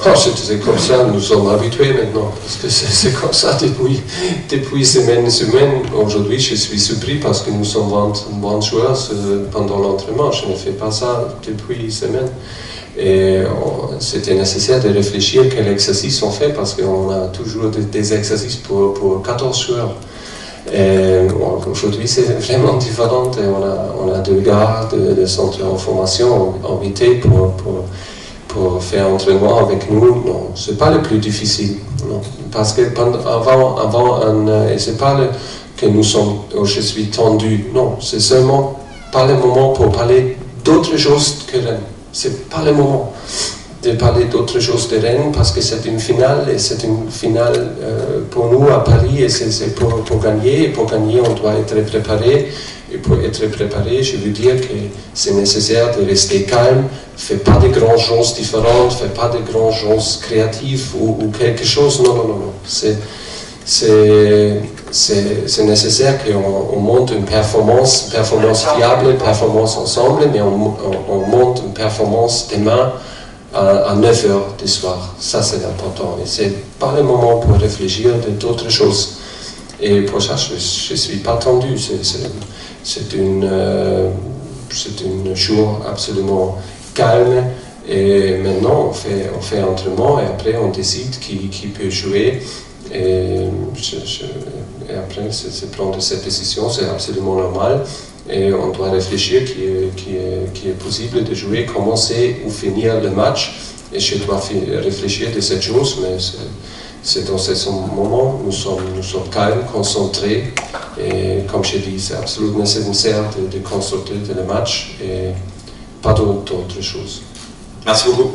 Oh, c'est comme ça, nous sommes habitués maintenant, parce que c'est comme ça depuis semaine. Aujourd'hui, je suis surpris parce que nous sommes 20 joueurs pendant l'entraînement. Je ne fais pas ça depuis semaine. Et c'était nécessaire de réfléchir quels exercices on fait, parce qu'on a toujours des exercices pour 14 joueurs. Aujourd'hui, c'est vraiment différent. Et on a 2 gars de centre en formation invités pour faire entraînement avec nous. Non, c'est pas le plus difficile. Non. Parce que et c'est pas que nous sommes, je suis tendu. Non, c'est seulement pas le moment pour parler d'autre chose que Rennes. C'est pas le moment de parler d'autre chose de Rennes, parce que c'est une finale, et c'est une finale pour nous à Paris, et c'est pour gagner. Et pour gagner, on doit être préparé. Et pour être préparé, je veux dire que c'est nécessaire de rester calme, ne pas de grandes choses différentes, ne pas de grandes choses créatives ou quelque chose. Non. C'est nécessaire qu'on monte une performance fiable, performance ensemble, mais on monte une performance demain à 9 h du soir. Ça, c'est important. Et ce n'est pas le moment pour réfléchir d'autres choses. Et pour ça, je ne suis pas tendu. C'est une jour absolument calme. Et maintenant, on fait entraînement, et après, on décide qui peut jouer. Et après, c'est prendre cette décision, c'est absolument normal. Et on doit réfléchir qui est possible de jouer, commencer ou finir le match. Et je dois réfléchir de cette chose, mais c'est dans ce moment, nous sommes calmes, concentrés. Et comme je dis, c'est absolument nécessaire de concentrer le match et pas d'autre chose. Merci beaucoup.